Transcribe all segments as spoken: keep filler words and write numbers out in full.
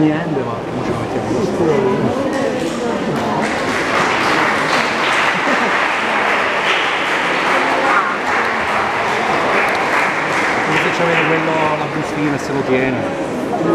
niente, ma non ce la mettiamo in questo. Se avere quello la bustina e se lo tiene.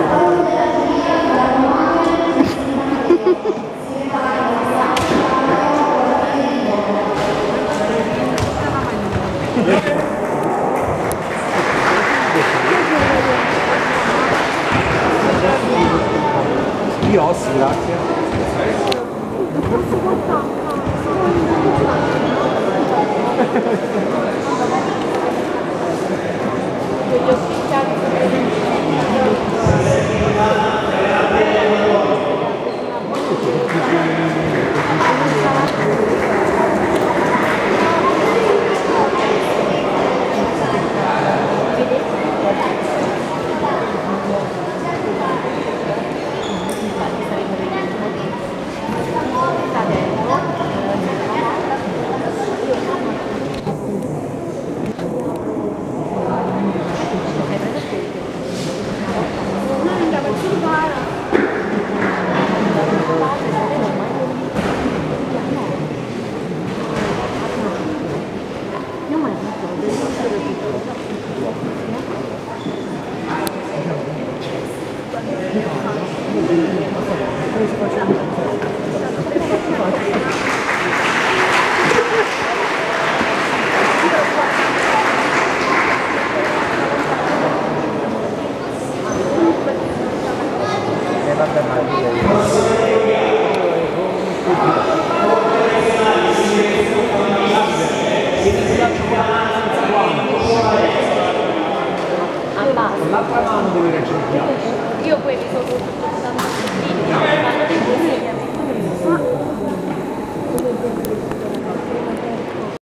Gli ossi, grazie. Con l'altra mano dove reggere il ghiaccio. Io quelli sono tutti